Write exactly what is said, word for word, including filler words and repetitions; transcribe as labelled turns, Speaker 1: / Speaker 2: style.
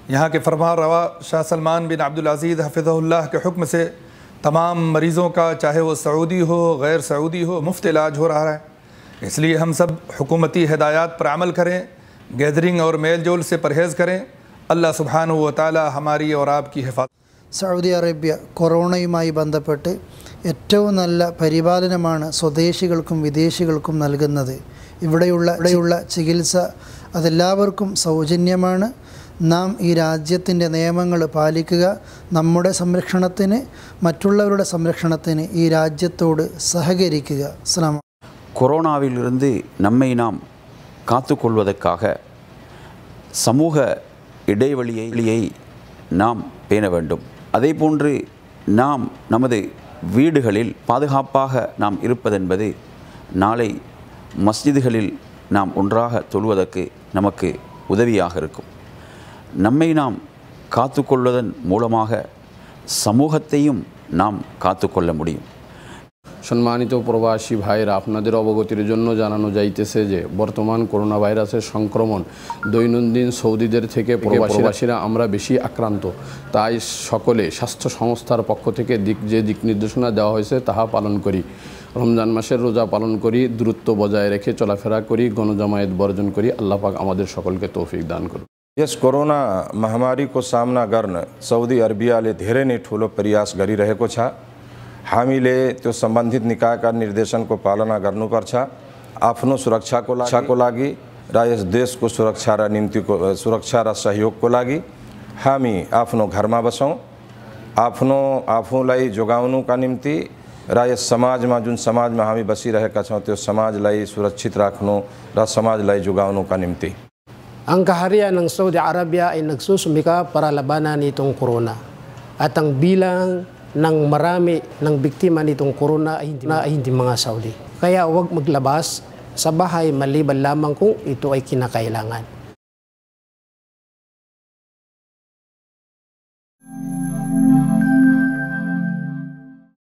Speaker 1: यहाँ के फरमा रवा शाह सलमान बिन अब्दुल अज़ीज़ हफ़िज़हुल्लाह के हुक्म से तमाम मरीज़ों का, चाहे वो सऊदी हो गैर सऊदी हो, मुफ्त इलाज हो रहा है। इसलिए हम सब हुकूमती हिदायत पर अमल करें, गैदरिंग और मेल जोल से परहेज़ करें। अल्लाह सुब्हानहु व तआला हमारी और आपकी हिफाज़त।
Speaker 2: സൗദി അറേബ്യ കൊറോണയുമായി ബന്ധപ്പെട്ട് ഏറ്റവും നല്ല പരിപാലനമാണ് സ്വദേശികൾക്കും വിദേശികൾക്കും നൽകുന്നത്. ഇവിടെയുള്ള ഇവിടെയുള്ള ചികിത്സ അതെല്ലാവർക്കും സൗജന്യമാണ്. നാം ഈ രാജ്യത്തിൻ്റെ നിയമങ്ങൾ പാലിക്കുക, നമ്മുടെ സംരക്ഷണത്തിന് മറ്റുള്ളവരുടെ സംരക്ഷണത്തിന് ഈ രാജ്യത്തോട് സഹകരിക്കുക. അസ്സലാമു
Speaker 3: கொரோனாவிலிருந்து நம்மை நாம் காத்துக்கொள்வதற்காக சமூக இடைவெளியை நாம் பேண வேண்டும். அதே போன்று நாம் நமது வீடுகளில் பாதுகாப்பாக நாம் இருப்பதென்பது நாளை மஸ்ஜிதுகளில் நாம் ஒன்றாக தொழுவதற்கு நமக்கு உதவியாக இருக்கும். நம்மை நாம் காத்துக்கொள்வதன் மூலமாக சமூகத்தையும் நாம் কাতুকொள்ள முடியும்.
Speaker 4: সম্মানিত প্রবাসী ভাইরা, আপনাদের অবগতির জন্য জানানো যাইতেছে যে বর্তমান করোনা ভাইরাসের সংক্রমণ দৈনন্দিন সৌদিদের থেকে প্রবাসীরা আমরা বেশি আক্রান্ত। তাই সকলে স্বাস্থ্য সংস্থার পক্ষ থেকে দিক যে দিক নির্দেশনা দেওয়া হয়েছে তাহা পালন করি। রমজান মাসের রোজা পালন করি, দূরত্ব বজায় রেখে চলাফেরা করি, গণজমায়েত বর্জন করি। আল্লাহ পাক আমাদের সকলকে তৌফিक दान करूं।
Speaker 5: यस कोरोना महामारी को सामना गर्न सऊदी अरबियाले धेरै नै ठुलो प्रयास गरिरहेको छ। हामीले त्यो सम्बन्धित निकायका निर्देशन को पालना गर्नुपर्छ। आफ्नो सुरक्षाको को लागि र यस देशको सुरक्षा र निम्तिको सुरक्षा र सहयोगको लागि हामी आफ्नो घरमा बसौँ। आफ्नो आफूलाई जोगाउनुका निम्ति र यस समाजमा जुन समाजमा हामी बसिरहेका छौँ त्यो समाजलाई सुरक्षित राख्नु र समाजलाई जोगाउनुका निम्ति
Speaker 6: ang kaharian ng Saudi Arabia ay nagsusumika para labanan itong corona. At ang bilang ng marami ng biktima nitong corona ay hindi, na, ay hindi mga Saudi. Kaya huwag maglabas sa bahay maliban lamang kung ito ay kinakailangan.